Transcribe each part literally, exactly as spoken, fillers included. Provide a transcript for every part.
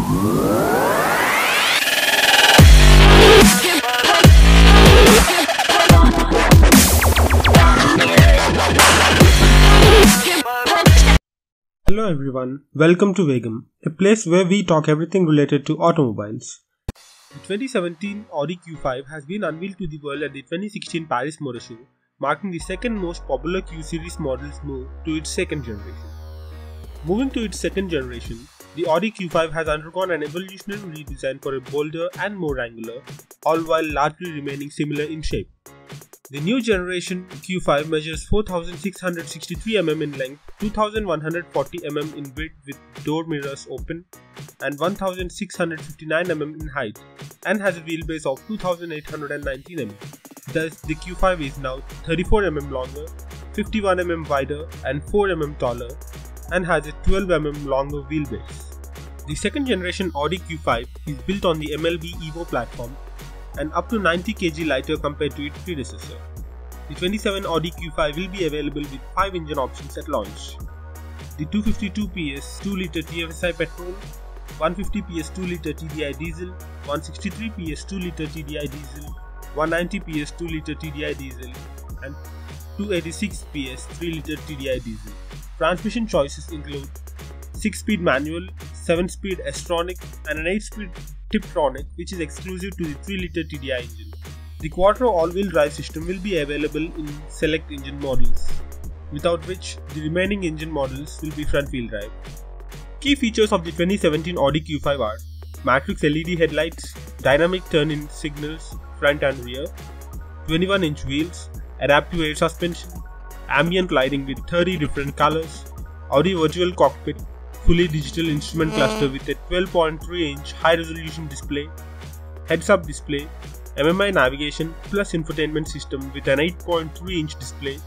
Hello everyone, welcome to Vegam, a place where we talk everything related to automobiles. The twenty seventeen Audi Q five has been unveiled to the world at the twenty sixteen Paris Motor Show, marking the second most popular Q series model's move to its second generation. Moving to its second generation, the Audi Q five has undergone an evolutionary redesign for a bolder and more angular, all while largely remaining similar in shape. The new generation Q five measures four thousand six hundred sixty-three millimeters in length, two thousand one hundred forty millimeters in width with door mirrors open, and one thousand six hundred fifty-nine millimeters in height, and has a wheelbase of two thousand eight hundred ninety millimeters. Thus, the Q five is now thirty-four millimeters longer, fifty-one millimeters wider, and four millimeters taller, and has a twelve millimeters longer wheelbase. The second generation Audi Q five is built on the M L B Evo platform and up to ninety kilograms lighter compared to its predecessor. The twenty-seven Audi Q five will be available with five engine options at launch. The two hundred fifty-two P S two liter T F S I petrol, one hundred fifty P S two liter T D I diesel, one hundred sixty-three P S two liter T D I diesel, one hundred ninety P S two liter T D I diesel, and two hundred eighty-six P S three liter T D I diesel. Transmission choices include six speed manual, seven speed S-tronic, and an eight speed Tiptronic, which is exclusive to the three liter T D I engine. The Quattro all-wheel drive system will be available in select engine models, without which the remaining engine models will be front-wheel drive. Key features of the twenty seventeen Audi Q five are matrix L E D headlights, dynamic turn-in signals front and rear, twenty-one inch wheels, adaptive air suspension, ambient lighting with thirty different colors, Audi virtual cockpit, fully digital instrument cluster with a twelve point three inch high-resolution display, heads-up display, M M I navigation plus infotainment system with an eight point three inch display,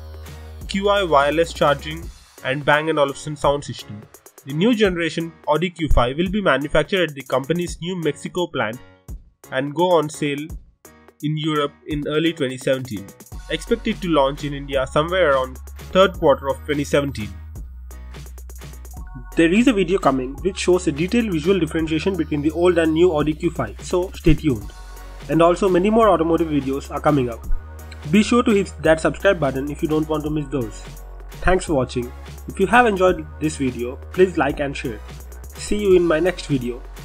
Q I wireless charging, and Bang and Olufsen sound system. The new generation Audi Q five will be manufactured at the company's New Mexico plant and go on sale in Europe in early twenty seventeen. Expected to launch in India somewhere around third quarter of twenty seventeen. There is a video coming which shows a detailed visual differentiation between the old and new Audi Q five, so stay tuned. And also many more automotive videos are coming up. Be sure to hit that subscribe button if you don't want to miss those. Thanks for watching. If you have enjoyed this video, please like and share. See you in my next video.